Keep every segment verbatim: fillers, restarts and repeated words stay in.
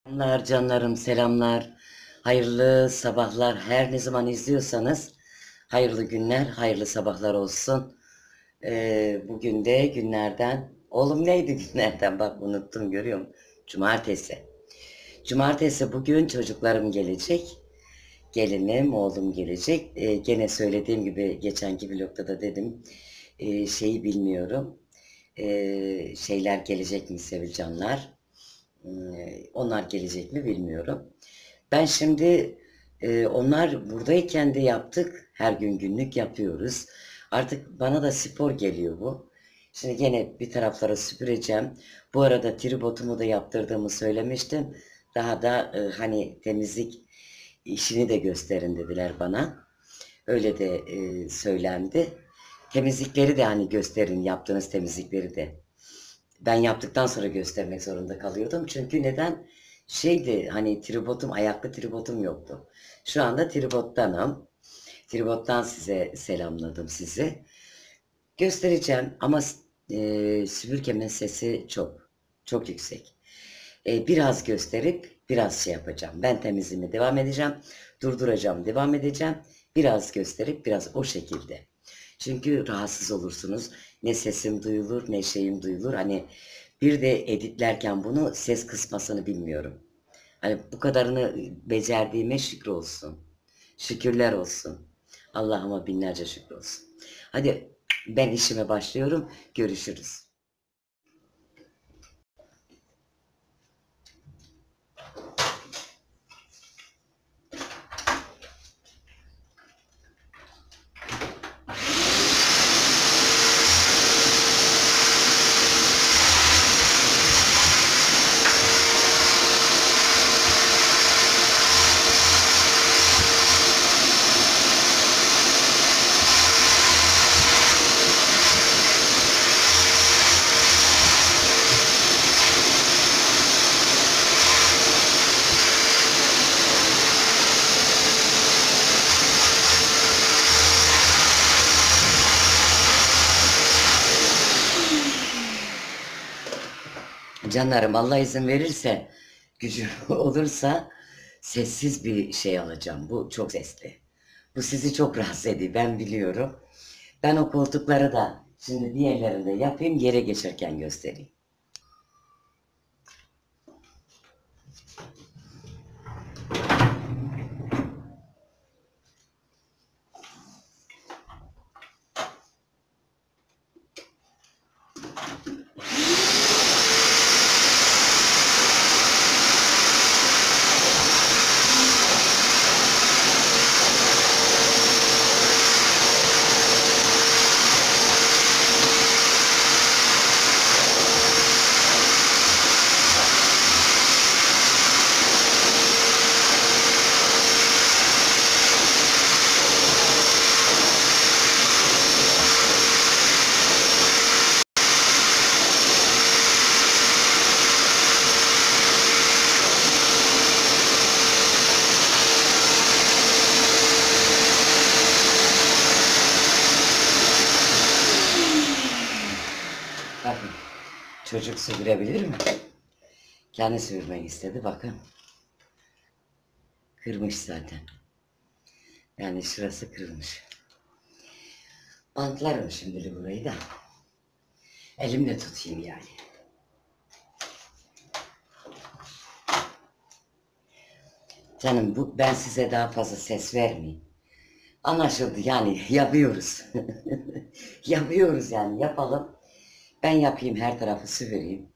Selamlar canlarım, selamlar. Hayırlı sabahlar. Her ne zaman izliyorsanız hayırlı günler, hayırlı sabahlar olsun. Ee, bugün de günlerden, oğlum neydi günlerden? Bak unuttum, görüyor musun? Cumartesi. Cumartesi bugün çocuklarım gelecek. Gelinim, oğlum gelecek. Ee, gene söylediğim gibi geçenki vlogda da dedim. Ee, şeyi bilmiyorum. Ee, şeyler gelecek mi Sevilcanlar? Ee, Onlar gelecek mi bilmiyorum. Ben şimdi e, onlar buradayken de yaptık. Her gün günlük yapıyoruz. Artık bana da spor geliyor bu. Şimdi gene bir taraflara süpüreceğim. Bu arada tribotumu da yaptırdığımı söylemiştim. Daha da e, hani temizlik işini de gösterin dediler bana. Öyle de e, söylendi. Temizlikleri de hani gösterin, yaptığınız temizlikleri de. Ben yaptıktan sonra göstermek zorunda kalıyordum. Çünkü neden? Şeydi hani tribodum, ayaklı tribodum yoktu. Şu anda tribottanım. Tribottan size selamladım sizi. Göstereceğim ama e, süpürgemin sesi çok, çok yüksek. E, biraz gösterip biraz şey yapacağım. Ben temizliğime devam edeceğim. Durduracağım, devam edeceğim. Biraz gösterip biraz o şekilde. Çünkü rahatsız olursunuz. Ne sesim duyulur ne şeyim duyulur. Hani bir de editlerken bunu ses kısmasını bilmiyorum. Hani bu kadarını becerdiğime şükür olsun. Şükürler olsun. Allah'ıma binlerce şükür olsun. Hadi ben işime başlıyorum. Görüşürüz. Canlarım Allah izin verirse, gücü olursa sessiz bir şey alacağım. Bu çok sesli. Bu sizi çok rahatsız ediyor, ben biliyorum. Ben o koltukları da şimdi diğerlerinde yapayım, yere geçerken göstereyim. Bakın, çocuk süpürebilir mi? Kendi süpürmek istedi, bakın. Kırmış zaten. Yani şurası kırılmış. Bantlarım şimdi burayı da. Elimle tutayım yani. Canım bu, ben size daha fazla ses vermeyeyim. Anlaşıldı yani yapıyoruz. Yapıyoruz yani yapalım. Ben yapayım, her tarafı süpüreyim.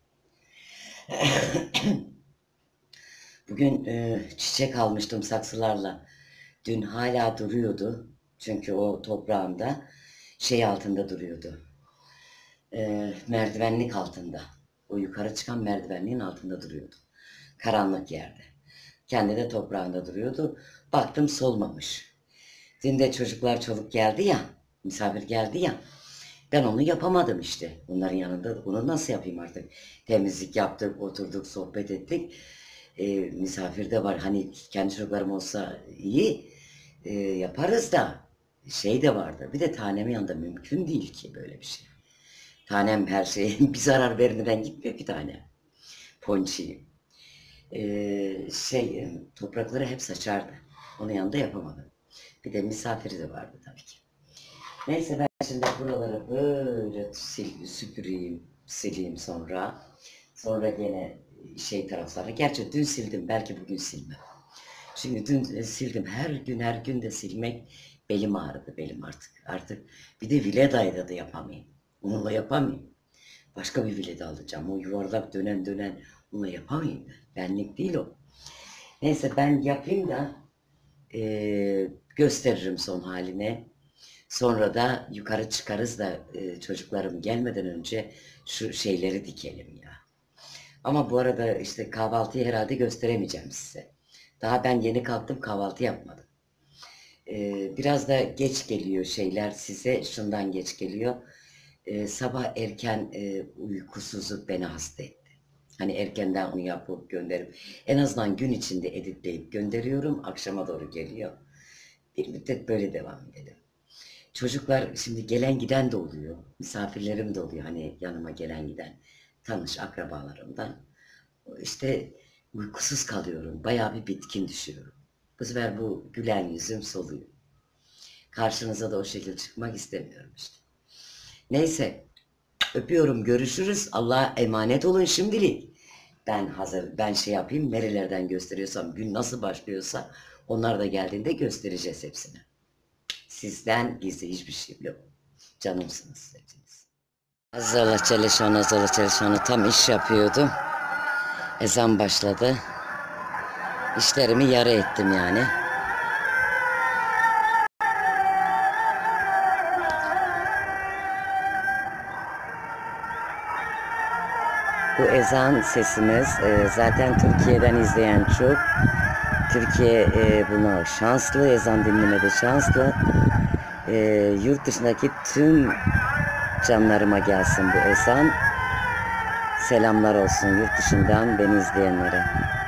Bugün e, çiçek almıştım saksılarla. Dün hala duruyordu. Çünkü o toprağında şey altında duruyordu. E, merdivenlik altında. O yukarı çıkan merdivenliğin altında duruyordu. Karanlık yerde. Kendi de toprağında duruyordu. Baktım solmamış. Dün de çocuklar çoluk geldi ya. Misafir geldi ya. Ben onu yapamadım işte. Bunların yanında bunu nasıl yapayım artık? Temizlik yaptık, oturduk, sohbet ettik. E, misafir de var. Hani kendi çocuklarım olsa iyi e, yaparız da şey de vardı. Bir de tanemin yanında mümkün değil ki böyle bir şey. Tanem her şeye bir zarar vermeden gitmiyor ki tane. Ponçiyim. Ee, şey e, toprakları hep saçardı. Onun yanında yapamadım. Bir de misafiri de vardı tabii ki. Neyse ben şimdi buraları böyle sil, süpüreyim, sileyim sonra. Sonra gene şey taraflara. Gerçi dün sildim, belki bugün silmem. Çünkü dün e, sildim. Her gün her gün de silmek belim ağrıdı belim artık. Artık bir de Vileda'yla da yapamayayım. Onunla yapamayayım. Başka bir Vileda alacağım. O yuvarlak dönen dönen onunla yapamayayım ben. Benlik değil o. Neyse ben yapayım da e, gösteririm son haline. Sonra da yukarı çıkarız da e, çocuklarım gelmeden önce şu şeyleri dikelim ya. Ama bu arada işte kahvaltıyı herhalde gösteremeyeceğim size. Daha ben yeni kalktım, kahvaltı yapmadım. Ee, biraz da geç geliyor şeyler size, şundan geç geliyor. Ee, sabah erken e, uykusuzluk beni hasta etti. Hani erkenden onu yapıp gönderip en azından gün içinde editleyip gönderiyorum. Akşama doğru geliyor. Bir müddet böyle devam edelim. Çocuklar şimdi gelen giden de oluyor. Misafirlerim de oluyor. Hani yanıma gelen giden tanış akrabalarımdan. İşte uykusuz kalıyorum. Bayağı bir bitkin düşüyorum. Bu sefer bu gülen yüzüm soluyor. Karşınıza da o şekilde çıkmak istemiyorum işte. Neyse öpüyorum, görüşürüz. Allah'a emanet olun şimdilik. Ben hazır, ben şey yapayım, nerelerden gösteriyorsam, gün nasıl başlıyorsa onlar da geldiğinde göstereceğiz hepsini. Sizden gizli hiçbir şey yok. Canımsınız hepiniz. Azala Çeleşan'a, Azala Çeleşan'a tam iş yapıyordum. Ezan başladı. İşlerimi yarı ettim yani. Bu ezan sesimiz e, zaten Türkiye'den izleyen çok. Türkiye e, buna şanslı, ezan dinlemede şanslı. E, yurt dışındaki tüm canlarıma gelsin bu ezan. Selamlar olsun yurt dışından beni izleyenlere.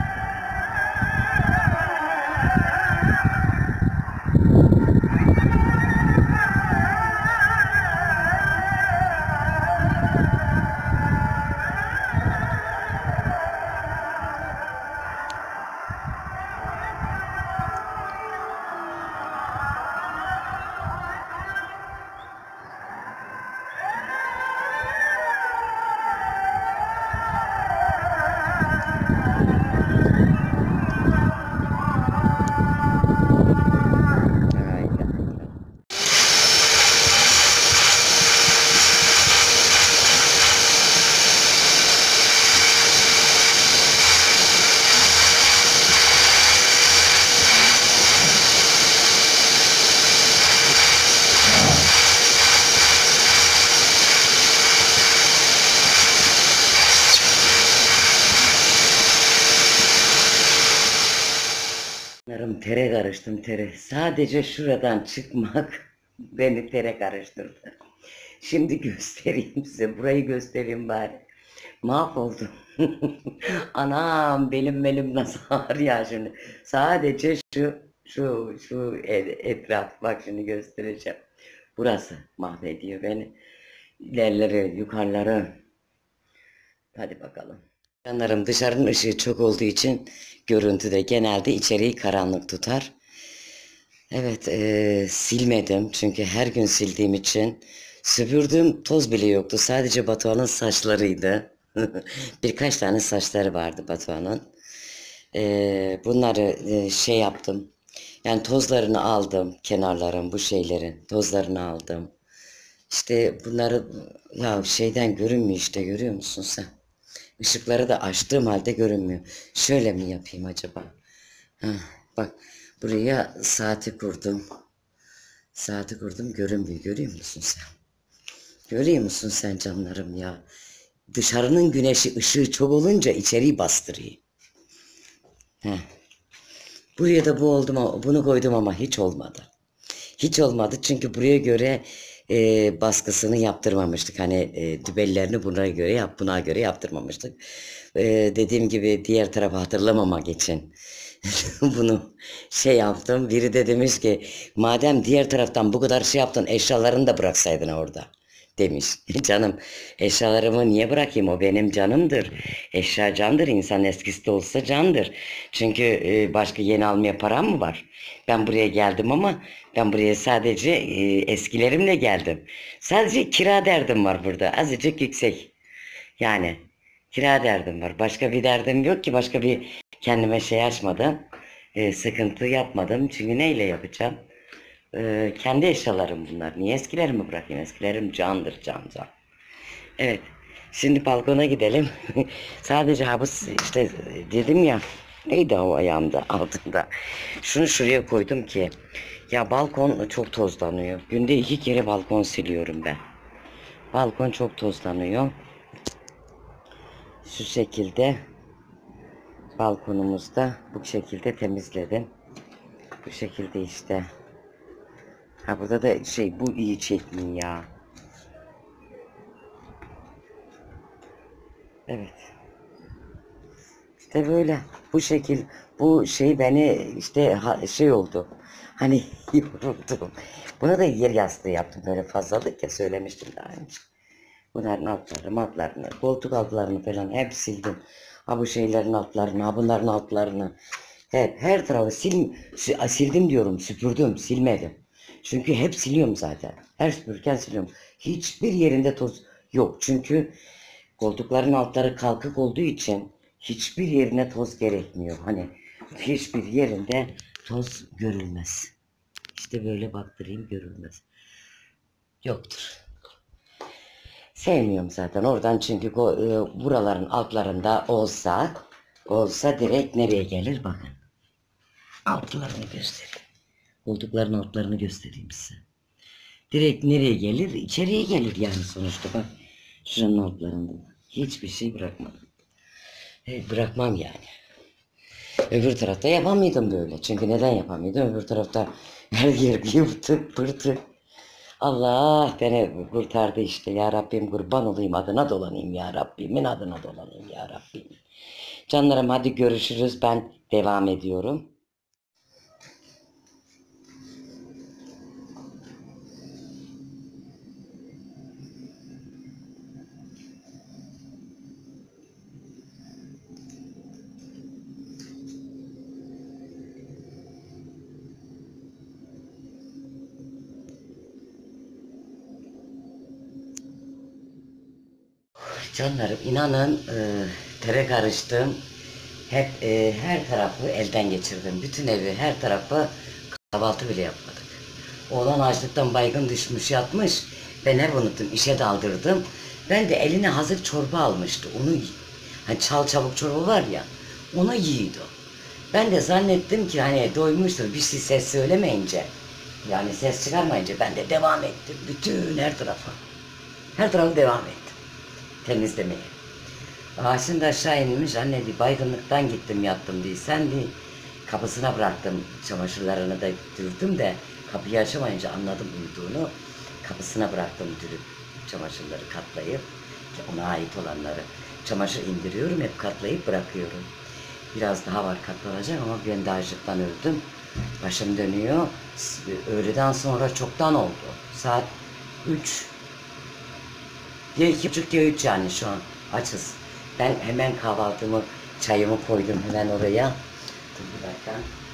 Narım tere karıştım tere. Sadece şuradan çıkmak beni tere karıştırdı. Şimdi göstereyim size. Burayı göstereyim bari. Mahvoldum. Anam belim belim nasıl ağrıyor şimdi. Sadece şu şu şu etraf bak şimdi göstereceğim. Burası mahvediyor beni. İlerleri yukarıları. Hadi bakalım. Canlarım dışarının ışığı çok olduğu için görüntüde genelde içeriği karanlık tutar. Evet e, silmedim çünkü her gün sildiğim için süpürdüğüm toz bile yoktu. Sadece Batuhan'ın saçlarıydı. Birkaç tane saçları vardı Batuhan'ın. E, bunları e, şey yaptım. Yani tozlarını aldım kenarların bu şeylerin tozlarını aldım. İşte bunları ya şeyden görünmüyor işte görüyor musun sen? Işıkları da açtığım halde görünmüyor. Şöyle mi yapayım acaba? Heh, bak buraya saati kurdum. Saati kurdum görünmüyor. Görüyor musun sen? Görüyor musun sen canlarım ya? Dışarının güneşi ışığı çok olunca içeriği bastırıyor. Heh. Buraya da bu oldu ama bunu koydum ama hiç olmadı. Hiç olmadı çünkü buraya göre e, baskısını yaptırmamıştık. Hani e, dübellerini buna göre yap, buna göre yaptırmamıştık. E, dediğim gibi diğer tarafı hatırlamamak için bunu şey yaptım. Biri de demiş ki madem diğer taraftan bu kadar şey yaptın eşyalarını da bıraksaydın orada demiş. Canım, eşyalarımı niye bırakayım? O benim canımdır. Eşya candır. İnsan eskisi de olsa candır. Çünkü e, başka yeni almaya param mı var? Ben buraya geldim ama ben buraya sadece e, eskilerimle geldim. Sadece kira derdim var burada. Azıcık yüksek. Yani kira derdim var. Başka bir derdim yok ki. Başka bir kendime şey açmadım. E, sıkıntı yapmadım. Çünkü neyle yapacağım? E, kendi eşyalarım bunlar. Niye eskilerimi bırakayım? Eskilerim candır, can can. Evet. Şimdi balkona gidelim. Sadece habis işte dedim ya. Neydi o ayağımda altında. Şunu şuraya koydum ki. Ya balkon çok tozlanıyor. Günde iki kere balkon siliyorum ben. Balkon çok tozlanıyor. Şu şekilde balkonumuzda bu şekilde temizledim. Bu şekilde işte. Ha burada da şey bu iyi çekmiyor ya. Evet. İşte böyle bu şekil bu şey beni işte ha- şey oldu. Hani yoruldum. Buna da yer yastığı yaptım böyle fazlalık ya söylemiştim daha önce. Bunların altlarını, matlarını, koltuk altlarını falan hep sildim. Ha bu şeylerin altlarını, ha bunların altlarını. Hep her tarafı sil, si- sildim diyorum, süpürdüm, silmedim. Çünkü hep siliyorum zaten. Her süpürürken siliyorum. Hiçbir yerinde toz yok. Çünkü koltukların altları kalkık olduğu için hiçbir yerine toz gerekmiyor. Hani hiçbir yerinde toz görülmez. İşte böyle baktırayım görülmez. Yoktur. Sevmiyorum zaten oradan çünkü ko- e, buraların altlarında olsa olsa direkt nereye gelir bakın. Altlarını göstereyim. Koltukların altlarını göstereyim size. Direkt nereye gelir? İçeriye gelir yani sonuçta bak. Şuranın altlarında. Hiçbir şey bırakmadım. E, bırakmam yani. Öbür tarafta yapamıyordum böyle. Çünkü neden yapamıyordum? Öbür tarafta her yer yırtık pırtık. Allah beni kurtardı işte. Ya Rabbim kurban olayım adına dolanayım ya Rabbimin adına dolanayım ya Rabbim. Canlarım hadi görüşürüz. Ben devam ediyorum. Canlarım inanın e, tere karıştım. Hep e, her tarafı elden geçirdim. Bütün evi her tarafı kahvaltı bile yapmadık. Oğlan açlıktan baygın düşmüş yatmış. Ben hep unuttum işe daldırdım. Ben de eline hazır çorba almıştı. Onu hani çal çabuk çorba var ya onu yiyordu. Ben de zannettim ki hani doymuştur bir şey ses söylemeyince. Yani ses çıkarmayınca ben de devam ettim. Bütün her tarafa. Her tarafı devam ettim temizlemeye. Aa, şimdi aşağı inmiş anne diye baygınlıktan gittim yattım diye. Sen diye kapısına bıraktım çamaşırlarını da dürdüm de kapıyı açamayınca anladım uyuduğunu. Kapısına bıraktım dürüp çamaşırları katlayıp ona ait olanları çamaşır indiriyorum hep katlayıp bırakıyorum. Biraz daha var katlanacak ama ben de açlıktan öldüm. Başım dönüyor. Öğleden sonra çoktan oldu. Saat üç. Ya iki buçuk ya üç yani şu an açız. Ben hemen kahvaltımı, çayımı koydum hemen oraya. Dur bir dakika.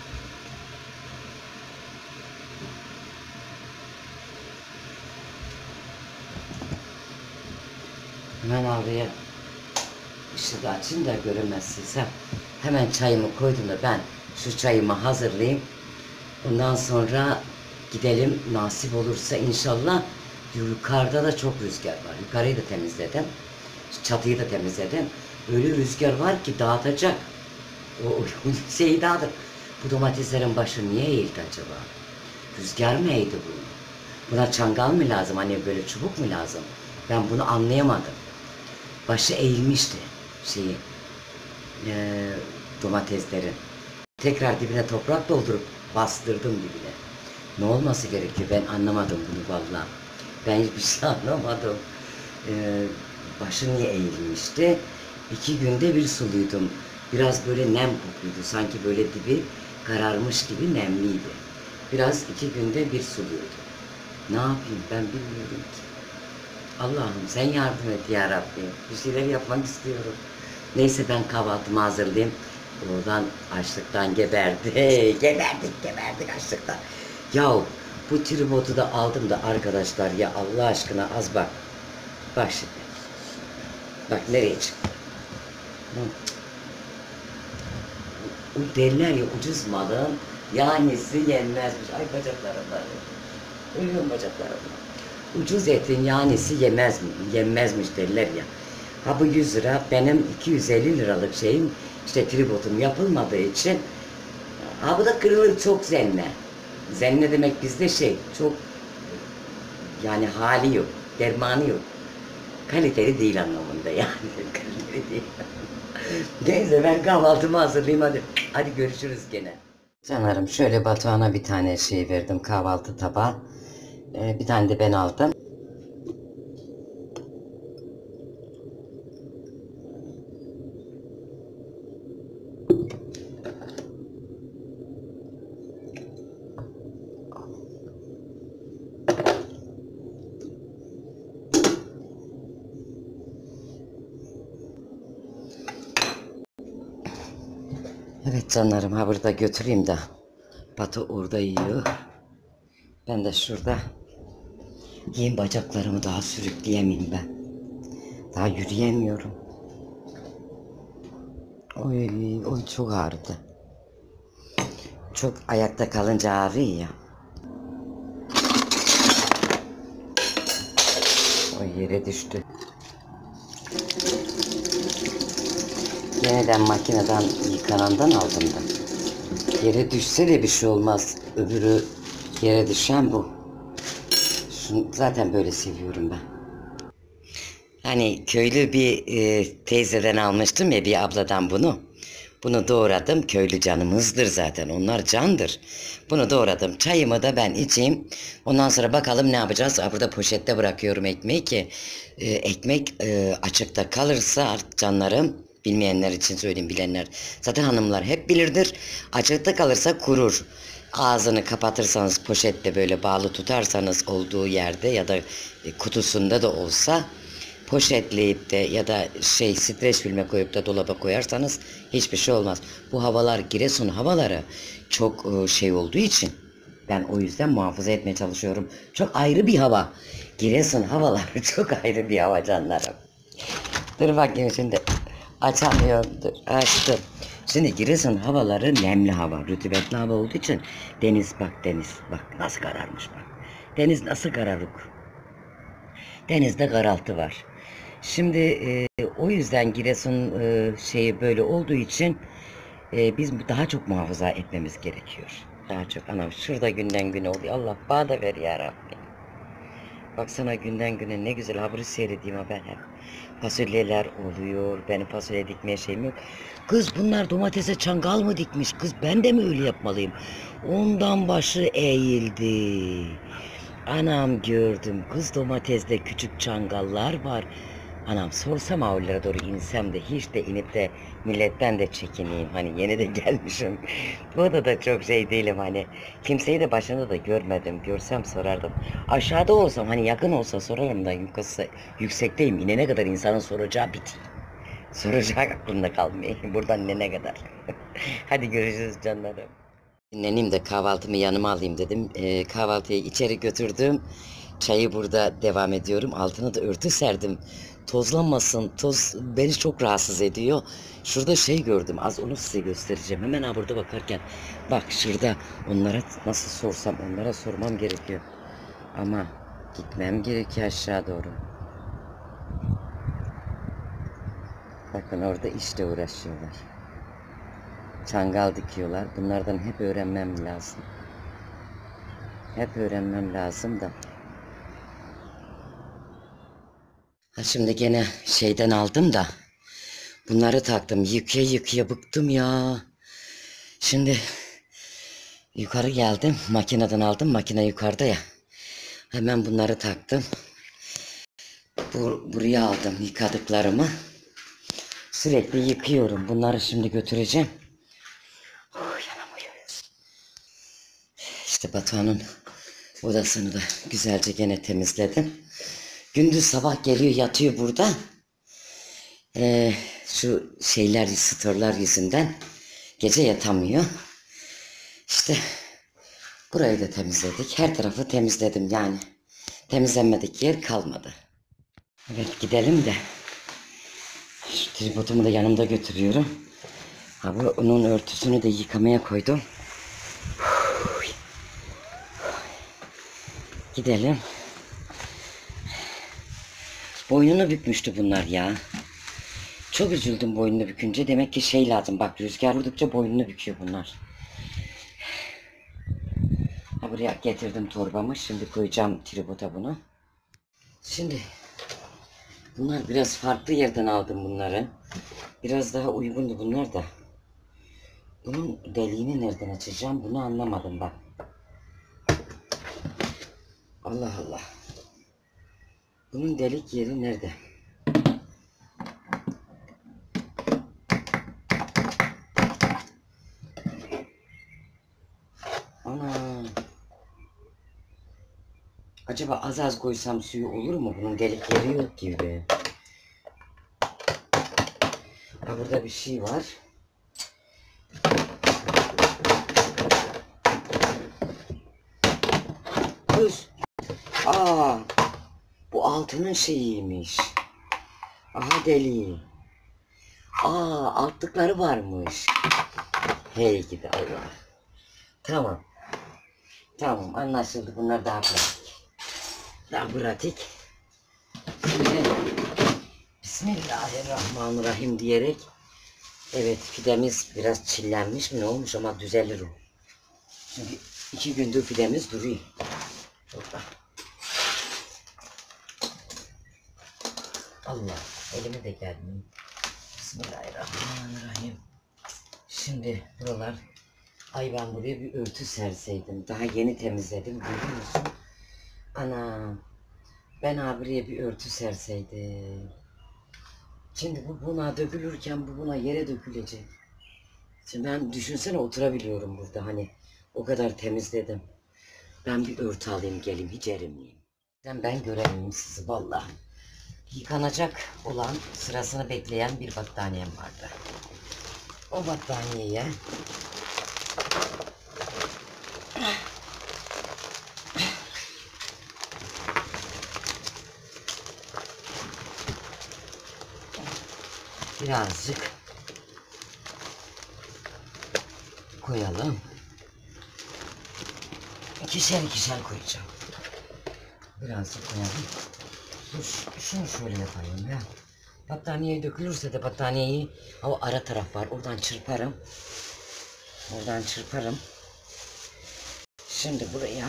Hemen oraya ışığı da açayım da görünmezsiniz. Hemen çayımı koydum da ben şu çayımı hazırlayayım. Ondan sonra gidelim nasip olursa inşallah. Yukarıda da çok rüzgar var. Yukarıyı da temizledim. Çatıyı da temizledim. Öyle rüzgar var ki dağıtacak. O, o şeyi dağıtır. Bu domateslerin başı niye eğildi acaba? Rüzgar mı eğdi bunu? Buna çangal mı lazım? Hani böyle çubuk mu lazım? Ben bunu anlayamadım. Başı eğilmişti şeyi. E, domateslerin. Tekrar dibine toprak doldurup bastırdım dibine. Ne olması gerekiyor? Ben anlamadım bunu vallahi. Ben hiçbir şey anlamadım. Ee, başı niye eğilmişti? İki günde bir suluydum. Biraz böyle nem kokluydu. Sanki böyle dibi kararmış gibi nemliydi. Biraz iki günde bir suluyordum. Ne yapayım ben bilmiyorum ki. Allah'ım sen yardım et ya Rabbi. Bir şeyler yapmak istiyorum. Neyse ben kahvaltımı hazırlayayım. Oradan açlıktan geberdi. Geberdik geberdik açlıktan. Yahu bu tripodu da aldım da arkadaşlar ya Allah aşkına az bak. Bak şimdi. Bak nereye çıktı. Hı. O derler ya ucuz malın yanisi yenmezmiş. Ay bacaklarımdan. Ölüyorum bacaklarımdan. Ucuz etin yanisi yemez mi? Yenmezmiş derler ya. Ha bu yüz lira benim iki yüz elli liralık şeyim işte tribodum yapılmadığı için ha bu da kırılır çok zenne. Zenne demek bizde şey çok yani hali yok, dermanı yok. Kaliteli değil anlamında yani. Kaliteli değil. Neyse ben kahvaltımı hazırlayayım hadi. Hadi görüşürüz gene. Canlarım şöyle Batuhan'a bir tane şey verdim kahvaltı tabağı. Ee, bir tane de ben aldım. Evet canlarım ha burada götüreyim de Batu orada yiyor. Ben de şurada yiyeyim bacaklarımı daha sürükleyemeyim ben. Daha yürüyemiyorum. Oy oy çok ağrıdı. Çok ayakta kalınca ağrıyor ya. O yere düştü. Yeniden makineden yıkanandan aldım da. Yere düşse de bir şey olmaz. Öbürü yere düşen bu. Şunu zaten böyle seviyorum ben. Hani köylü bir e, teyzeden almıştım ya bir abladan bunu. Bunu doğradım. Köylü canımızdır zaten. Onlar candır. Bunu doğradım. Çayımı da ben içeyim. Ondan sonra bakalım ne yapacağız. Burada poşette bırakıyorum ekmeği ki e, ekmek e, açıkta kalırsa canlarım bilmeyenler için söyleyeyim bilenler. Zaten hanımlar hep bilirdir. Açıkta kalırsa kurur. Ağzını kapatırsanız poşette böyle bağlı tutarsanız olduğu yerde ya da e, kutusunda da olsa poşetleyip de ya da şey streç filme koyup da dolaba koyarsanız hiçbir şey olmaz. Bu havalar Giresun havaları çok şey olduğu için ben o yüzden muhafaza etmeye çalışıyorum. Çok ayrı bir hava. Giresun havaları çok ayrı bir hava canlarım. Dur bakayım şimdi. Açamıyorum. Dur. Açtım. Şimdi Giresun havaları nemli hava. Rutubetli hava olduğu için deniz bak deniz. Bak nasıl kararmış bak. Deniz nasıl kararık. Denizde karaltı var. Şimdi e, o yüzden Giresun e, şeyi böyle olduğu için e, biz daha çok muhafaza etmemiz gerekiyor. Daha çok. Anam şurada günden güne oluyor. Allah bana da ver ya Rabbi. Baksana günden güne ne güzel haberi seyredeyim ha ben hep. Fasulyeler oluyor. Benim fasulye dikmeye şeyim yok. Kız bunlar domatese çangal mı dikmiş? Kız ben de mi öyle yapmalıyım? Ondan başı eğildi. Anam gördüm. Kız domatesde küçük çangallar var. Anam sorsam avlulara doğru insem de hiç de inip de milletten de çekineyim. Hani yeni de gelmişim. Bu da da çok şey değilim hani. Kimseyi de başında da görmedim. Görsem sorardım. Aşağıda olsam hani yakın olsa sorarım da yukarısı yüksekteyim. İnene kadar insanın soracağı bitiyor. Soracak aklımda kalmıyor. Buradan inene kadar. Hadi görüşürüz canlarım. Dinleneyim de kahvaltımı yanıma alayım dedim. Ee, kahvaltıyı içeri götürdüm. Çayı burada devam ediyorum. Altına da örtü serdim. Tozlanmasın. Toz beni çok rahatsız ediyor. Şurada şey gördüm. Az onu size göstereceğim. Hemen ha burada bakarken. Bak şurada onlara nasıl sorsam onlara sormam gerekiyor. Ama gitmem gerekiyor aşağı doğru. Bakın orada işte uğraşıyorlar. Çangal dikiyorlar. Bunlardan hep öğrenmem lazım. Hep öğrenmem lazım da. Ha şimdi gene şeyden aldım da. Bunları taktım. Yıkaya yıkaya bıktım ya. Şimdi yukarı geldim. Makineden aldım. Makine yukarıda ya. Hemen bunları taktım. Bur buraya aldım yıkadıklarımı. Sürekli yıkıyorum. Bunları şimdi götüreceğim. İşte Batuhan'ın odasını da güzelce gene temizledim. Gündüz sabah geliyor yatıyor burada. Ee, şu şeyler, störler yüzünden gece yatamıyor. İşte burayı da temizledik. Her tarafı temizledim yani. Temizlenmedik yer kalmadı. Evet gidelim de. Şu tripodumu da yanımda götürüyorum. Ha, bu onun örtüsünü de yıkamaya koydum. Gidelim. Boynunu bükmüştü bunlar ya. Çok üzüldüm boynunu bükünce. Demek ki şey lazım. Bak rüzgar vurdukça boynunu büküyor bunlar. Ha, buraya getirdim torbamı. Şimdi koyacağım tripoda bunu. Şimdi bunlar biraz farklı yerden aldım bunları. Biraz daha uygundu bunlar da. Bunun deliğini nereden açacağım bunu anlamadım bak. Allah Allah. Bunun delik yeri nerede? Ana. Acaba az az koysam suyu olur mu? Bunun delik yeri yok gibi. Ha, burada bir şey var. Kız. Aa. Bu altının şeyiymiş. Aha deliği. Aa altlıkları varmış. Hey gidi Allah. Tamam. Tamam anlaşıldı. Bunlar daha pratik. Daha pratik. Şimdi Bismillahirrahmanirrahim diyerek evet fidemiz biraz çillenmiş mi ne olmuş ama düzelir o. Çünkü iki gündür fidemiz duruyor. Burada. Allah elime de gelmiyor. Bismillahirrahmanirrahim. Şimdi buralar ay ben buraya bir örtü serseydim. Daha yeni temizledim görüyor musun? Ana ben abiye bir örtü serseydim. Şimdi bu buna dökülürken bu buna yere dökülecek. Şimdi ben düşünsene oturabiliyorum burada hani o kadar temizledim. Ben bir örtü alayım geleyim hiç erinmeyeyim. Ben, ben göremeyim sizi vallahi. Yıkanacak olan sırasını bekleyen bir battaniyem vardı. O battaniyeye birazcık koyalım. İkişer ikişer koyacağım. Birazcık koyalım. Dur, şunu şöyle yapayım ya. Battaniye dökülürse de battaniyeyi o ara taraf var. Oradan çırparım. Oradan çırparım. Şimdi buraya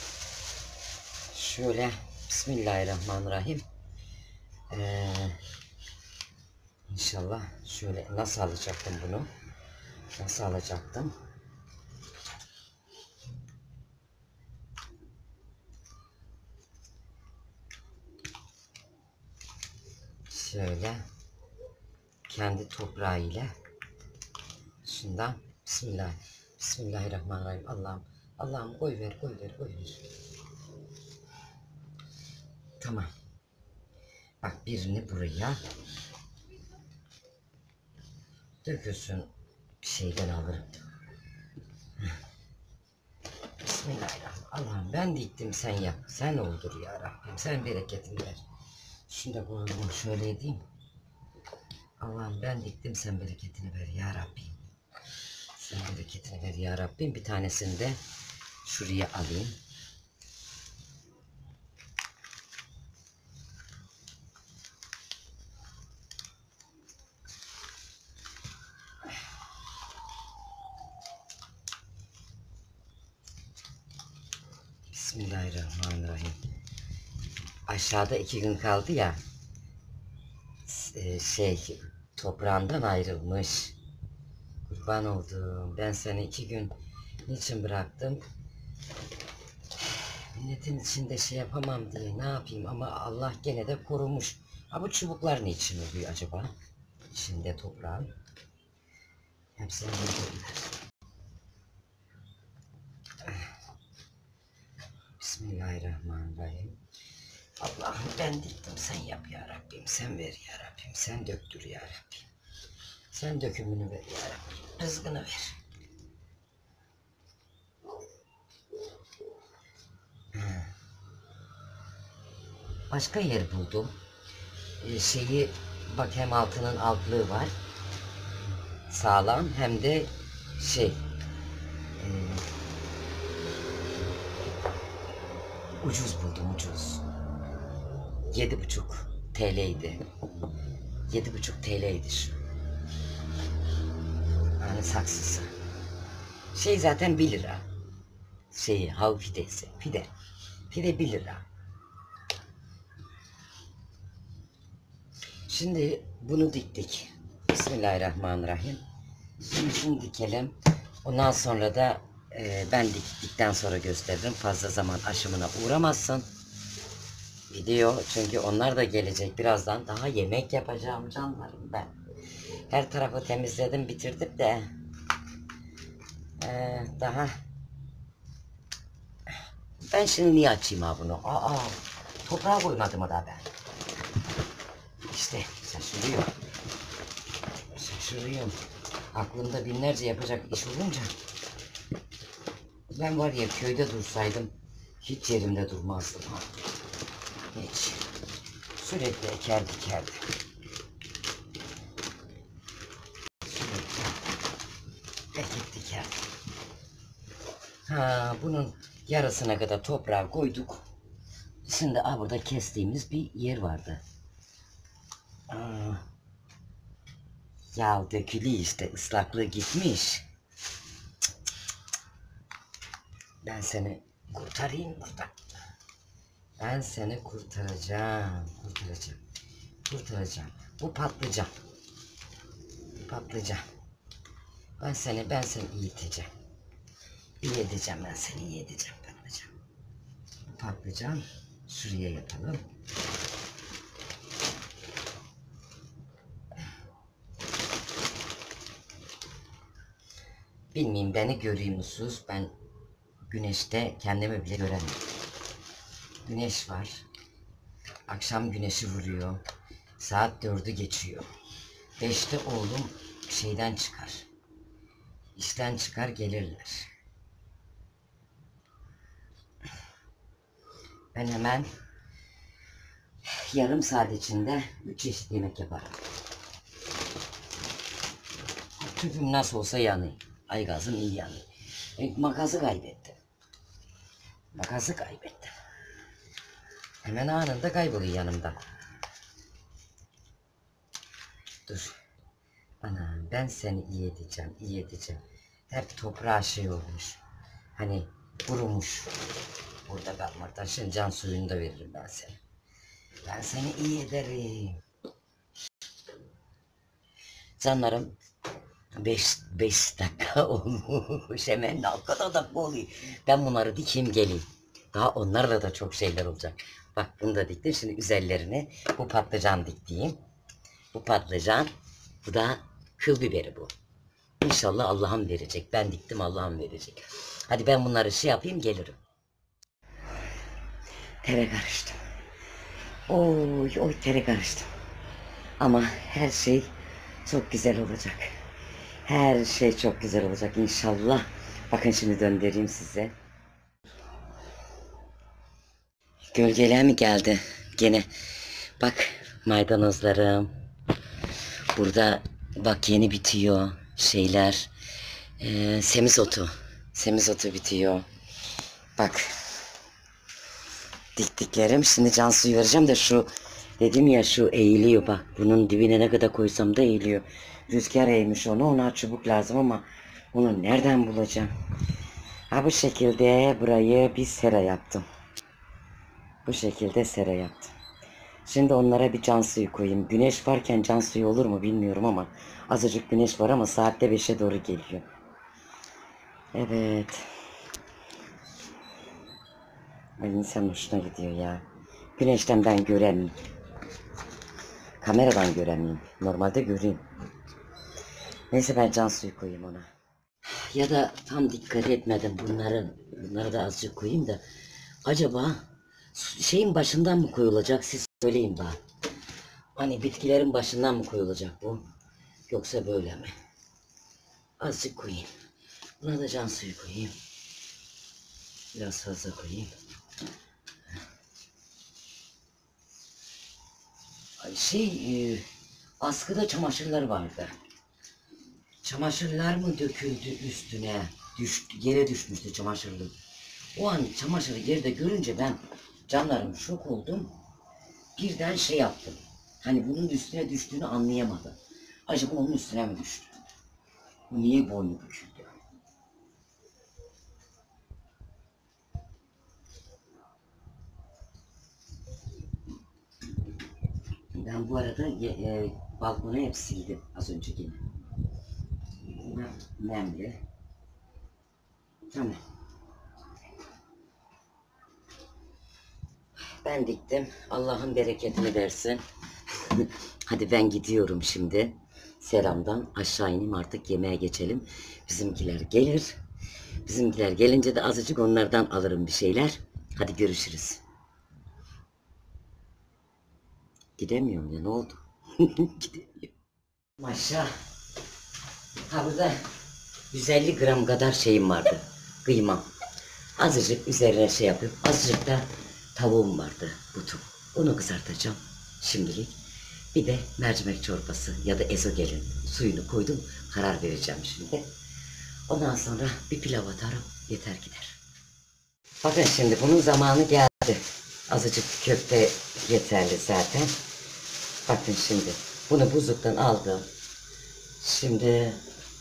şöyle Bismillahirrahmanirrahim. Ee, İnşallah şöyle nasıl alacaktım bunu? Nasıl alacaktım? Şöyle kendi toprağı ile şundan Bismillah Bismillahirrahmanirrahim. Allah'ım Allah'ım koy ver koy ver koy ver. Tamam. Bak birini buraya dökülsün şeyden alırım. Bismillahirrahmanirrahim. Allah'ım ben diktim sen yap. Sen oldur ya Rabbim. Sen bereketini ver. Şunu da koyalım şöyle edeyim. Allah'ım ben diktim sen bereketini ver ya Rabbim. Sen bereketini ver ya Rabbim. Bir tanesini de şuraya alayım. Bismillahirrahmanirrahim. Aşağıda iki gün kaldı ya. Şey toprağından ayrılmış. Kurban oldum. Ben seni iki gün niçin bıraktım? Milletin içinde şey yapamam diye ne yapayım ama Allah gene de korumuş. Ha bu çubuklar ne için oluyor acaba? İçinde toprağın. Hepsini öldürdüler. Bismillahirrahmanirrahim. Allah'ım ben diktim, sen yap ya Rabbim, sen ver ya Rabbim, sen döktür ya Rabbim. Sen dökümünü ver ya Rabbim, rızkını ver. Ha. Başka yer buldum. Ee, şeyi bak, hem altının altlığı var. Sağlam, hem de şey e, ucuz buldum, ucuz. Yedi buçuk T L'ydi. Yedi buçuk T L'ydi şu. Yani saksısı. Şey zaten bir lira. Şeyi, hav fidesi. Fide. Fide bir lira. Şimdi bunu diktik. Bismillahirrahmanirrahim. Şimdi şunu dikelim. Ondan sonra da e, ben diktikten sonra gösteririm. Fazla zaman aşımına uğramasın video, çünkü onlar da gelecek birazdan. Daha yemek yapacağım canlarım ben. Her tarafı temizledim, bitirdim de ee, daha ben şimdi niye açayım ha bunu? Aa, toprağa koymadım o da ben. İşte şaşırıyor. Şaşırıyorum. Aklımda binlerce yapacak iş olunca ben var ya, köyde dursaydım hiç yerimde durmazdım ha. Hiç. Sürekli eker dikerdim. Sürekli ekip dikerdim. Ha, bunun yarısına kadar toprağa koyduk. Şimdi ah, burada kestiğimiz bir yer vardı. Aa, ya dökülü işte, ıslaklığı gitmiş. Ben seni kurtarayım burada. Ben seni kurtaracağım. Kurtaracağım. Kurtaracağım. Bu patlıcan. Patlıcan. Ben seni, ben seni iyi edeceğim. İyi edeceğim, ben seni iyi edeceğim patlıcan. Bu patlıcan şuraya yapalım. Bilmeyeyim, beni göreyim musunuz? Ben güneşte kendimi bile göremiyorum. Güneş var. Akşam güneşi vuruyor. Saat dördü geçiyor. Beşte oğlum şeyden çıkar. İşten çıkar, gelirler. Ben hemen yarım saat içinde üç çeşit yemek yaparım. Tüpüm nasıl olsa yanıyor. Aygazım iyi yanıyor. E, makası kaybettim. Makası kaybettim. Hemen anında kayboluyor yanımdan. Dur. Anam, ben seni iyi edeceğim, iyi edeceğim. Hep toprağa şey olmuş. Hani kurumuş. Burada kalmaktan şimdi can suyunu da veririm ben seni. Ben seni iyi ederim. Canlarım, beş beş dakika olmuş. Hemen dakikada dakika oluyor. Ben bunları dikeyim geleyim. Daha onlarla da çok şeyler olacak. Bak, bunu da diktim. Şimdi üzerlerine bu patlıcan diktiğim. Bu patlıcan. Bu da kıl biberi bu. İnşallah Allah'ım verecek. Ben diktim, Allah'ım verecek. Hadi ben bunları şey yapayım, gelirim. Tere karıştım. Oy oy, tere karıştım. Ama her şey çok güzel olacak. Her şey çok güzel olacak inşallah. Bakın şimdi döndüreyim size. Gölgeler mi geldi? Gene. Bak maydanozlarım. Burada bak yeni bitiyor şeyler. Ee, semizotu. Semizotu bitiyor. Bak. Diktiklerim. Şimdi can suyu vereceğim de şu dedim ya, şu eğiliyor bak. Bunun dibine ne kadar koysam da eğiliyor. Rüzgar eğmiş onu. Ona çubuk lazım ama onu nereden bulacağım? Ha, bu şekilde burayı bir sera yaptım. Bu şekilde sera yaptım. Şimdi onlara bir can suyu koyayım. Güneş varken can suyu olur mu bilmiyorum ama azıcık güneş var ama saatte beşe doğru geliyor. Evet. Ay, insan hoşuna gidiyor ya. Güneşten ben göremiyorum. Kameradan göremiyorum. Normalde göreyim. Neyse, ben can suyu koyayım ona. Ya da tam dikkat etmedim bunların. Bunları da azıcık koyayım da. Acaba Şeyin başından mı koyulacak siz söyleyin bana. Hani bitkilerin başından mı koyulacak bu? Yoksa böyle mi? Azıcık koyayım. Buna da can suyu koyayım. Biraz fazla koyayım. Ay şey e, askıda çamaşırlar vardı. Çamaşırlar mı döküldü üstüne? Düştü, yere düşmüştü çamaşırlık. O an çamaşırı yerde görünce ben canlarım şok oldum. Birden şey yaptım. Hani bunun üstüne düştüğünü anlayamadım. Acaba onun üstüne mi düştü? Bu niye boynu büküldü? Ben bu arada e, balkonu hep sildim az önce yine. Nemli. Tamam. Ben diktim. Allah'ın bereketini versin. Hadi ben gidiyorum şimdi. Selamdan aşağı ineyim artık yemeğe geçelim. Bizimkiler gelir. Bizimkiler gelince de azıcık onlardan alırım bir şeyler. Hadi görüşürüz. Gidemiyorum ya ne oldu? Gidemiyorum. Maşa. Ha burada yüz elli gram kadar şeyim vardı. Kıymam. Azıcık üzerine şey yapıp azıcık da tavuğum vardı butum. Onu kızartacağım şimdilik. Bir de mercimek çorbası ya da ezogelin suyunu koydum. Karar vereceğim şimdi. Ondan sonra bir pilav atarım. Yeter gider. Bakın şimdi bunun zamanı geldi. Azıcık köfte yeterli zaten. Bakın şimdi. Bunu buzluktan aldım. Şimdi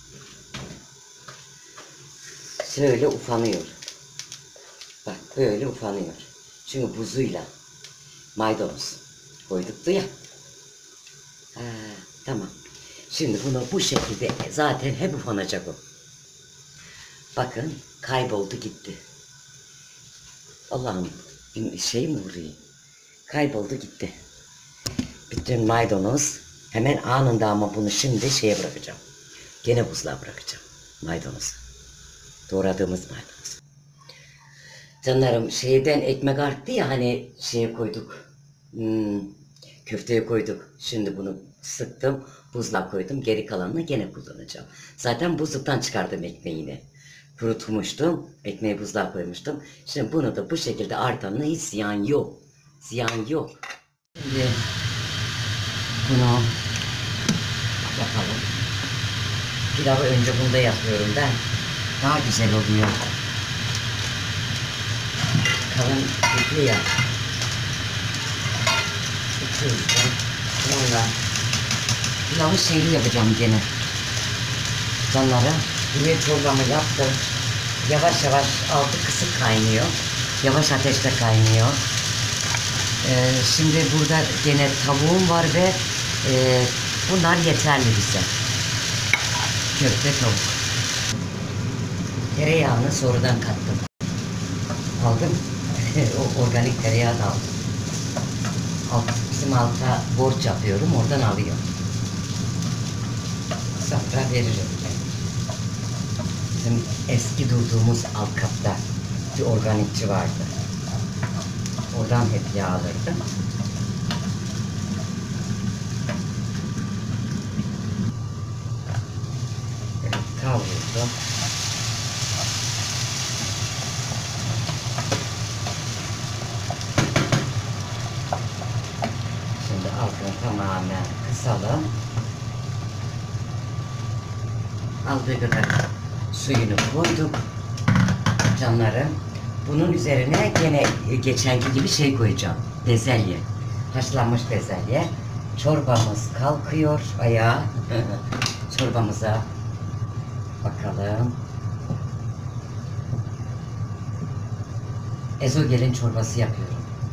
şöyle ufanıyor. Bak böyle ufanıyor. Çünkü buzuyla maydanoz koyduktu ya. Ha, tamam. Şimdi bunu bu şekilde zaten hep ufanacak o. Bakın kayboldu gitti. Allah'ım şey mi vuruyor? Kayboldu gitti. Bütün maydanoz hemen anında ama bunu şimdi şeye bırakacağım. Gene buzluğa bırakacağım maydanozu. Doğradığımız maydanoz. Canlarım şeyden ekmek arttı ya hani şeye koyduk. Hmm, köfteye koyduk. Şimdi bunu sıktım. Buzluğa koydum. Geri kalanını gene kullanacağım. Zaten buzluktan çıkardım ekmeğini. Kurutmuştum. Ekmeği buzluğa koymuştum. Şimdi bunu da bu şekilde artanına hiç ziyan yok. Ziyan yok. Şimdi bunu yapalım. Pilavı önce bunda yapıyorum ben. Daha güzel oluyor. Kalın etli ya. Tuzlu. Sonra pilavı şeyli yapacağım gene. Canlara. Buraya çorbamı yaptım. Yavaş yavaş altı kısık kaynıyor. Yavaş ateşte kaynıyor. Ee, şimdi burada gene tavuğum var ve e, bunlar yeterli bize. Köfte tavuk. Tereyağını sonradan kattım. Aldım. O organik tereyağı da aldım. Alt, bizim alta borç yapıyorum. Oradan alıyorum. Sonra veririm. Bizim eski durduğumuz alt katta bir organikçi vardı. Oradan hep yağ alırdım. Evet, kavruldu. Şimdi altını tamamen kısalım. Aldığı kadar suyunu koyduk. Canlarım. Bunun üzerine gene geçenki gibi şey koyacağım. Bezelye. Haşlanmış bezelye. Çorbamız kalkıyor ayağa. Çorbamıza bakalım. Ezogelin çorbası yapıyorum.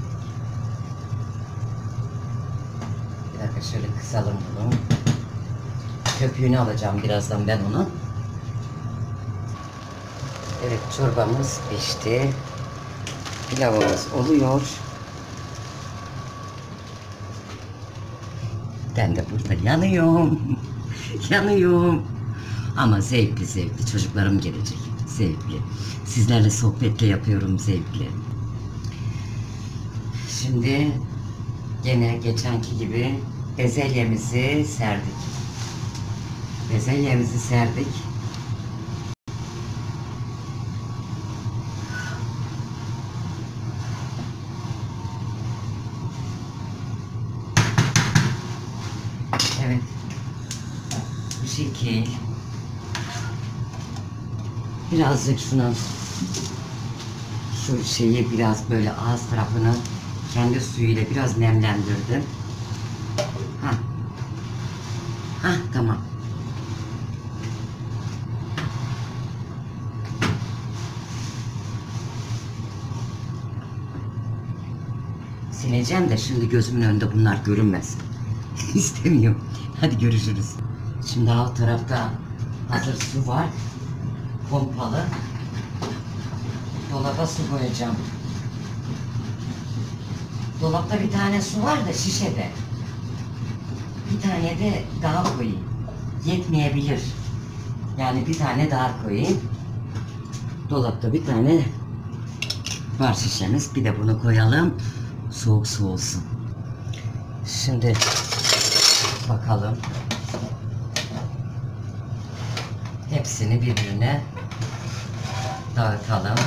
Bir dakika şöyle kısalım bunu. Köpüğünü alacağım birazdan ben onu. Evet çorbamız pişti. Pilavımız oluyor. Ben de burada yanıyorum. Yanıyorum. Ama zevkli zevkli. Çocuklarım gelecek. Zevkli. Sizlerle sohbetle yapıyorum zevkli. Şimdi gene geçenki gibi bezelyemizi serdik. Bezelyemizi serdik. Evet. Bu şekil. Birazcık şunu, şu şeyi biraz böyle ağız tarafını kendi suyuyla biraz nemlendirdim. Ha. Ha, tamam. Sileceğim de şimdi gözümün önünde bunlar görünmez. İstemiyorum. Hadi görüşürüz. Şimdi alt tarafta hazır su var. Pompalı. Dolaba su koyacağım. Dolapta bir tane su var da şişede. Bir tane de daha koyayım. Yetmeyebilir. Yani bir tane daha koyayım. Dolapta bir tane var şişemiz. Bir de bunu koyalım. Soğuk su olsun. Şimdi bakalım. Hepsini birbirine dağıtalım.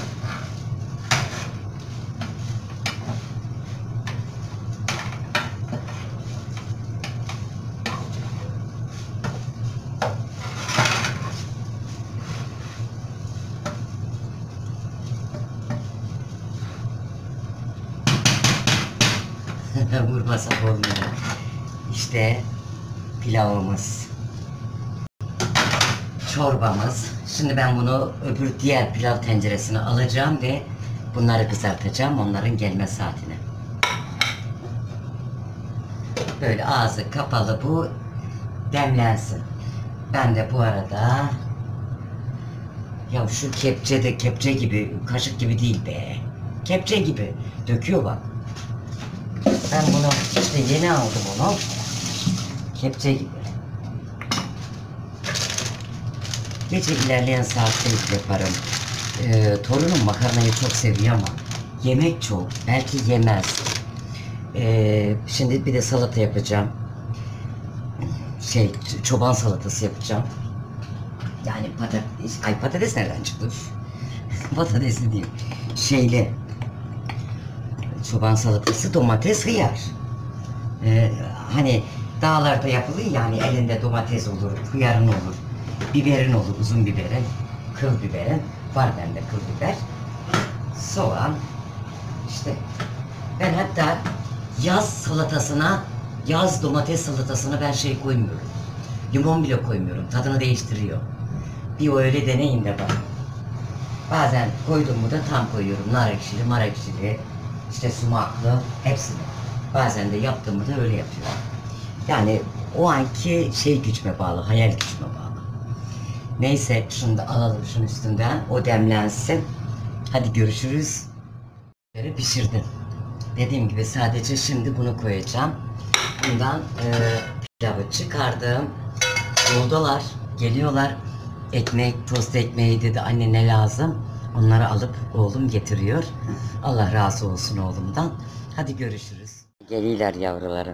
Vurmasak olmuyor. İşte pilavımız, çorbamız. Şimdi ben bunu öbür diğer pilav tenceresine alacağım ve bunları kızartacağım onların gelme saatine. Böyle ağzı kapalı bu demlensin. Ben de bu arada, ya şu kepçe de kepçe gibi, kaşık gibi değil be. Kepçe gibi döküyor bak. Ben bunu işte yeni aldım onu. Kepçe gibi. Gece ilerleyen saatte yaparım. Ee, torunum makarnayı çok seviyor ama yemek çok. Belki yemez. Ee, şimdi bir de salata yapacağım. Şey, çoban salatası yapacağım. Yani patates, ay patates nereden çıktı? Patatesli değil. Şeyli. Çoban salatası, domates, hıyar. Ee, hani dağlarda yapılıyor yani, elinde domates olur, hıyarın olur, biberin olur, uzun biberin, kıl biberin, var bende kıl biber, soğan, işte ben hatta yaz salatasına, yaz domates salatasına ben şey koymuyorum, limon bile koymuyorum, tadını değiştiriyor. Bir öyle deneyin de bak. Bazen koydum mu da tam koyuyorum, nar ekşili, mar ekşili, işte sumaklı, hepsini. Bazen de yaptığımı da öyle yapıyorum. Yani o anki şey gücüme bağlı, hayal gücüme bağlı. Neyse, şunu da alalım şunun üstünden, o demlensin. Hadi görüşürüz. Pişirdim. Dediğim gibi sadece şimdi bunu koyacağım. Bundan e, pilavı çıkardım. Oldular, geliyorlar. Ekmek, tost ekmeği dedi, anne ne lazım? Onları alıp oğlum getiriyor. Allah razı olsun oğlumdan. Hadi görüşürüz. Geliyorlar yavrularım.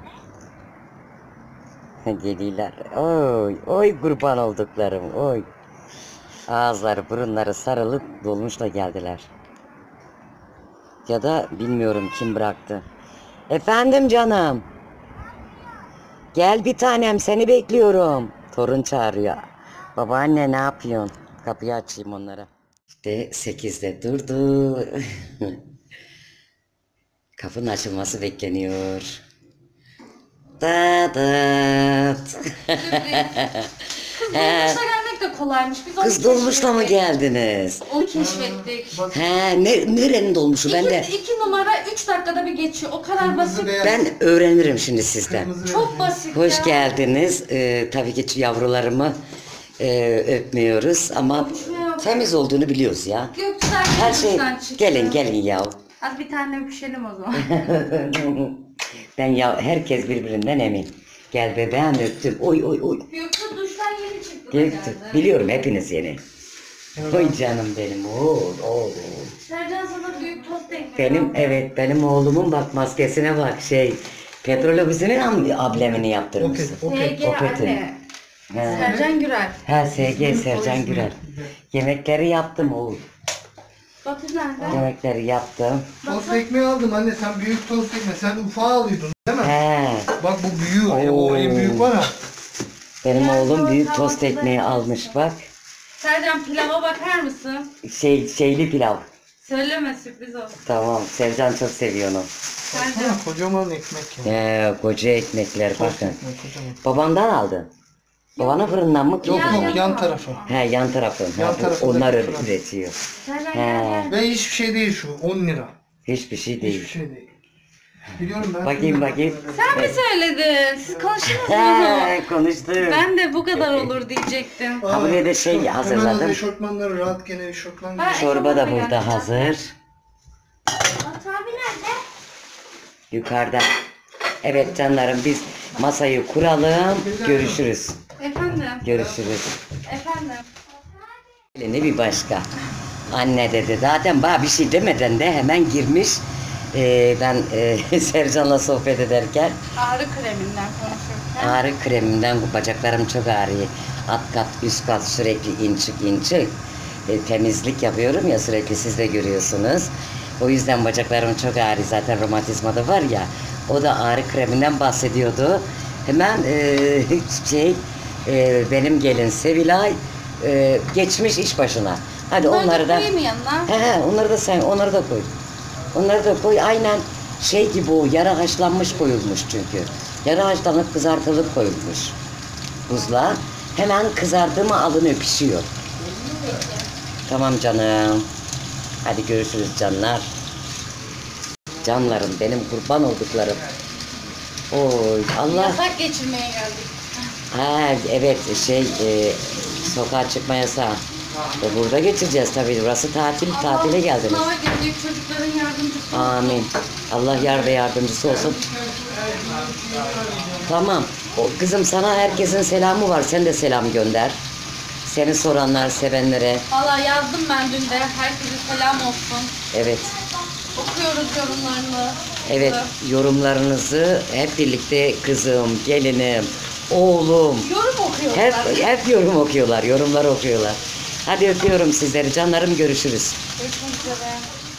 Geliyorlar. Oy, oy kurban olduklarım, oy. Ağızları, burunları sarılıp dolmuşla geldiler. Ya da bilmiyorum kim bıraktı. Efendim canım. Gel bir tanem, seni bekliyorum. Torun çağırıyor. Babaanne ne yapıyorsun? Kapıyı açayım onlara. İşte sekizde durdu. Kapının açılması bekleniyor. Dadat. Kız dolmuşla gelmek de kolaymış. Biz onu Kız dolmuşla mı geldiniz? Onu keşfettik. He, ne, nerenin dolmuşu? Ben de İki, iki numara üç dakikada bir geçiyor. O kadar basit. ben öğrenirim şimdi sizden. Çok basit Hoş ya. geldiniz. Ee, tabii ki yavrularımı e, öpmüyoruz ama temiz olduğunu biliyoruz ya. Gökçen Her şey, çıktı. gelin gelin ya. Hadi bir tane öpüşelim o zaman. Ben ya, herkes birbirinden emin. Gel bebeğim, öptüm. Oy oy oy. Gökçe duştan yeni çıktı. Gel, biliyorum hepiniz yeni. Oy canım benim oğul oğul. Sercan sana büyük tost ekmek Benim aldı. evet benim oğlumun bak maskesine bak şey. Petrol ofisinin am- ablemini yaptırmışsın. Okey, okey. S G Opet'in. anne. He. Sercan Gürel. Ha S G İsmi, Sercan soy ismi. Gürel. Yemekleri yaptım oğul. Batu nerede? Yemekleri yaptım. Tost ekmeği aldım anne, sen büyük tost ekmeği, sen ufağı alıyordun değil mi? He. Bak bu büyüğü, Oo. o en büyük var ha. Benim Ya, oğlum bu büyük tost kahvaltıda ekmeği yaparsın. almış bak. Sercan pilava bakar mısın? Şey şeyli pilav. Söyleme sürpriz olsun. Tamam. Sevcan çok seviyor onu. Sercan. Ha, kocaman ekmek ya. Ee, koca ekmekler Tost bakın. ekmeği kocaman. Babandan aldın. Babanın fırından mı? Yok Ya, yok, yan yan tarafı. tarafı. He yan tarafın. Yan Ha, bu- tarafındaki onlar öyle fırın. üretiyor. Sercan He. gel gel. Ve hiçbir şey değil şu, on lira. Hiçbir şey Hiçbir değil. şey değil. Biliyorum ben. Bakayım, bakayım. Sen mi söyledin? Siz konuştunuz mu? He konuştum. Ben de bu kadar olur diyecektim. Ha, buraya da şey Hemen hazırladım. az eşortmanları rahat, gene eşortman. Ha, Çorba da Ekmek burada geldi. hazır. Batu abi nerede? Yukarıda. Evet canlarım biz masayı kuralım. Görüşürüz. Efendim. Görüşürüz. Efendim. Ne bir başka. Anne dedi. Zaten bana bir şey demeden de hemen girmiş. Ee, ben e, Sercan'la sohbet ederken Ağrı kreminden konuşurken. ağrı kreminden bacaklarım çok ağrıyor. Alt kat üst kat sürekli in çık in çık. E, temizlik yapıyorum ya sürekli, siz de görüyorsunuz. O yüzden bacaklarım çok ağrıyor. Zaten romatizma da var ya. O da ağrı kreminden bahsediyordu. Hemen e, şey e, benim gelin Sevilay e, geçmiş iş başına. Hadi Bunları onları da da koyayım yanına. he, he, onları da sen onları da koy. Onları da koy. Aynen şey gibi o yara haşlanmış koyulmuş çünkü. Yara haşlanıp kızartılıp koyulmuş. Buzluğa. Hemen kızardı mı alınıyor, pişiyor. Tamam canım. Hadi görüşürüz canlar. Canlarım benim, kurban olduklarım. Oy Allah. Yasak geçirmeye geldik. Ha evet şey e, sokağa çıkma yasağı. E, burada geçireceğiz tabii. Burası tatil, tatile geldiniz. Sınava girecek çocukların yardımcısı. Amin. Allah yar ve yardımcısı olsun. Tamam. O, kızım sana herkesin selamı var. Sen de selam gönder. Seni soranlar, sevenlere. Valla yazdım ben dün de. Herkese selam olsun. Evet. Okuyoruz yorumlarını. Evet. Yorumlarınızı hep birlikte kızım, gelinim, oğlum. Yorum okuyorlar. Hep, hep yorum okuyorlar. Yorumları okuyorlar. Hadi öpüyorum sizleri. Canlarım görüşürüz. Görüşmek üzere.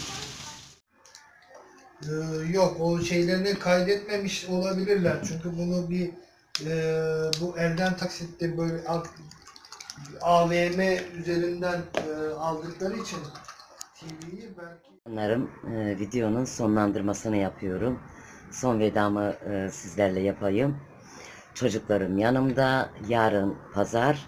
Ee, yok, o şeylerini kaydetmemiş olabilirler. Çünkü bunu bir e, bu elden taksitte böyle alt- A V M üzerinden e, aldıkları için T V'yi belki. Canlarım e, videonun sonlandırmasını yapıyorum. Son vedamı e, sizlerle yapayım. Çocuklarım yanımda. Yarın pazar.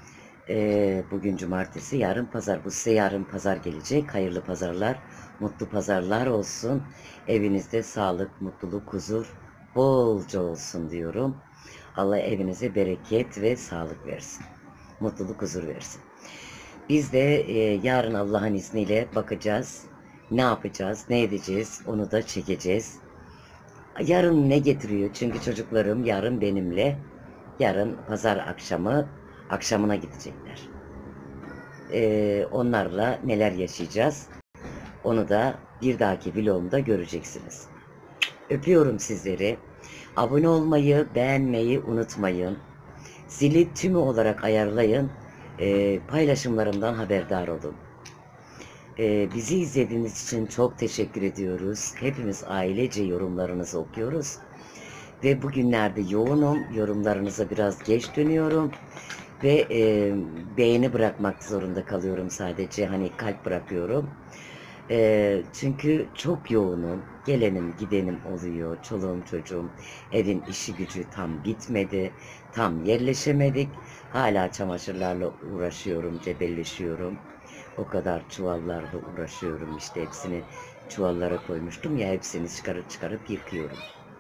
E, bugün cumartesi, yarın pazar. Bu size yarın pazar gelecek. Hayırlı pazarlar, mutlu pazarlar olsun. Evinizde sağlık, mutluluk, huzur bolca olsun diyorum. Allah evinize bereket ve sağlık versin. Mutluluk, huzur versin. Biz de e, yarın Allah'ın izniyle bakacağız. Ne yapacağız, ne edeceğiz onu da çekeceğiz. Yarın ne getiriyor? Çünkü çocuklarım yarın benimle. Yarın pazar akşamı akşamına gidecekler. Ee, onlarla neler yaşayacağız? Onu da bir dahaki vlogumda göreceksiniz. Öpüyorum sizleri. Abone olmayı, beğenmeyi unutmayın. Zili tümü olarak ayarlayın. Ee, paylaşımlarımdan haberdar olun. Ee, bizi izlediğiniz için çok teşekkür ediyoruz. Hepimiz ailece yorumlarınızı okuyoruz. Ve bugünlerde yoğunum. Yorumlarınıza biraz geç dönüyorum. Ve e, beğeni bırakmak zorunda kalıyorum sadece. Hani kalp bırakıyorum. E, çünkü çok yoğunum. Gelenim gidenim oluyor. Çoluğum çocuğum. Evin işi gücü tam bitmedi. Tam yerleşemedik. Hala çamaşırlarla uğraşıyorum. Cebelleşiyorum. O kadar çuvallarla uğraşıyorum. İşte hepsini çuvallara koymuştum ya. Hepsini çıkarıp çıkarıp yıkıyorum.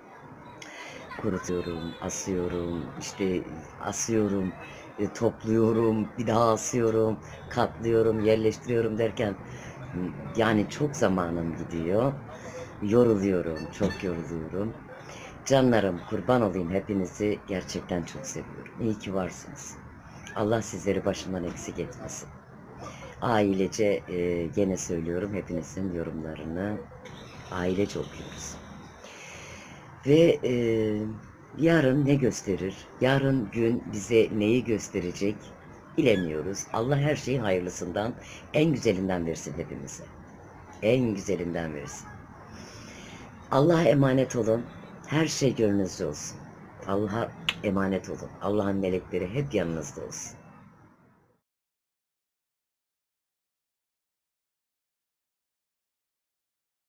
Kurutuyorum, asıyorum, işte asıyorum, e, topluyorum, bir daha asıyorum, katlıyorum, yerleştiriyorum derken yani çok zamanım gidiyor. Yoruluyorum, çok yoruluyorum. Canlarım, kurban olayım, hepinizi gerçekten çok seviyorum. İyi ki varsınız. Allah sizleri başımdan eksik etmesin. Ailece e, gene söylüyorum, hepinizin yorumlarını ailece okuyoruz. Ve e, yarın ne gösterir? Yarın gün bize neyi gösterecek? Bilemiyoruz. Allah her şeyin hayırlısından, en güzelinden versin hepimize. En güzelinden versin. Allah'a emanet olun. Her şey gönlünüzce olsun. Allah'a emanet olun. Allah'ın melekleri hep yanınızda olsun.